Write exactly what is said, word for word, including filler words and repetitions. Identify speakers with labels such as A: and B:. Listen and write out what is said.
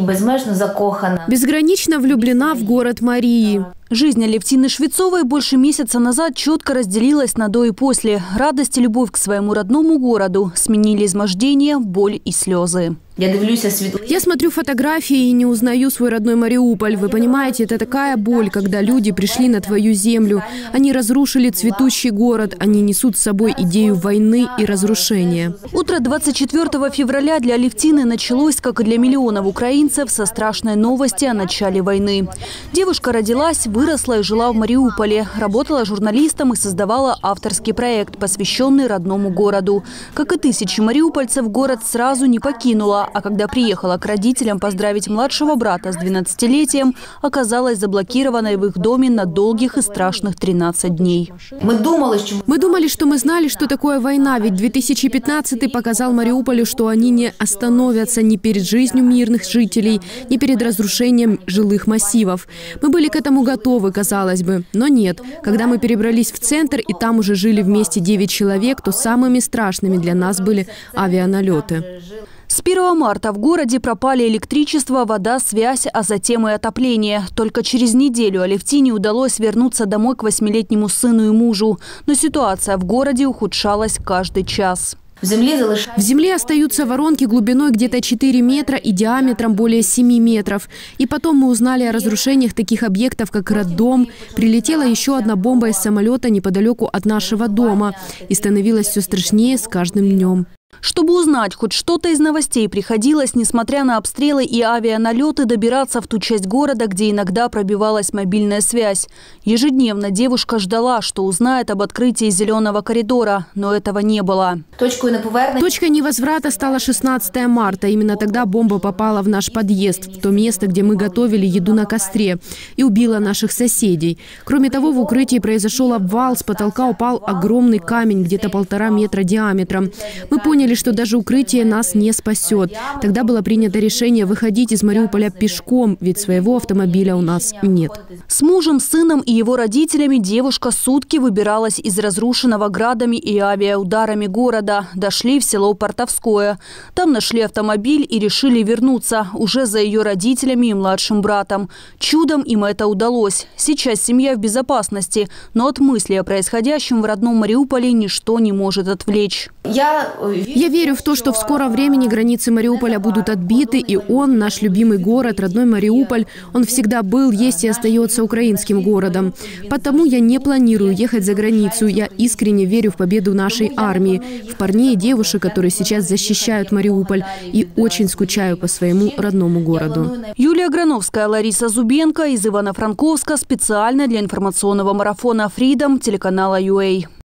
A: Безмежно закохана.
B: Безгранично влюблена в город Марии.
C: Жизнь Алевтины Швецовой больше месяца назад четко разделилась на до и после. Радость и любовь к своему родному городу сменили измождение, боль и слезы.
B: Я смотрю фотографии и не узнаю свой родной Мариуполь. Вы понимаете, это такая боль, когда люди пришли на твою землю. Они разрушили цветущий город. Они несут с собой идею войны и разрушения.
C: Утро двадцать четвёртого февраля для Алевтины началось, как и для миллионов украинцев, со страшной новости о начале войны. Девушка родилась, выросла и жила в Мариуполе. Работала журналистом и создавала авторский проект, посвященный родному городу. Как и тысячи мариупольцев, город сразу не покинула. А когда приехала к родителям поздравить младшего брата с двенадцатилетием, оказалась заблокированной в их доме на долгих и страшных тринадцать дней.
A: Мы думали, что...
B: мы думали, что мы знали, что такое война, ведь две тысячи пятнадцатый показал Мариуполю, что они не остановятся ни перед жизнью мирных жителей, ни перед разрушением жилых массивов. Мы были к этому готовы, казалось бы, но нет. Когда мы перебрались в центр и там уже жили вместе девять человек, то самыми страшными для нас были авианалеты.
C: С первого марта в городе пропали электричество, вода, связь, а затем и отопление. Только через неделю Алевтине удалось вернуться домой к восьмилетнему сыну и мужу. Но ситуация в городе ухудшалась каждый час.
A: В земле,
B: в земле остаются воронки глубиной где-то четыре метра и диаметром более семи метров. И потом мы узнали о разрушениях таких объектов, как роддом. Прилетела еще одна бомба из самолета неподалеку от нашего дома. И становилось все страшнее с каждым днем.
C: Чтобы узнать хоть что-то из новостей, приходилось, несмотря на обстрелы и авианалеты, добираться в ту часть города, где иногда пробивалась мобильная связь. Ежедневно девушка ждала, что узнает об открытии зеленого коридора, но этого не было.
B: Точкой невозврата стало шестнадцатое марта. Именно тогда бомба попала в наш подъезд, в то место, где мы готовили еду на костре, и убила наших соседей. Кроме того, в укрытии произошел обвал, с потолка упал огромный камень, где-то полтора метра диаметром. Мы поняли, что даже укрытие нас не спасет. Тогда было принято решение выходить из Мариуполя пешком, ведь своего автомобиля у нас нет.
C: С мужем, сыном и его родителями девушка сутки выбиралась из разрушенного градами и авиаударами города. Дошли в село Портовское. Там нашли автомобиль и решили вернуться уже за ее родителями и младшим братом. Чудом им это удалось. Сейчас семья в безопасности, но от мысли о происходящем в родном Мариуполе ничто не может отвлечь.
A: Я...
B: Я верю в то, что в скором времени границы Мариуполя будут отбиты, и он, наш любимый город, родной Мариуполь, он всегда был, есть и остается украинским городом. Потому я не планирую ехать за границу. Я искренне верю в победу нашей армии, в парней и девушек, которые сейчас защищают Мариуполь, и очень скучаю по своему родному городу.
C: Юлия Грановская, Лариса Зубенко из Ивано-Франковска специально для информационного марафона «Фридом» телеканала ю эй.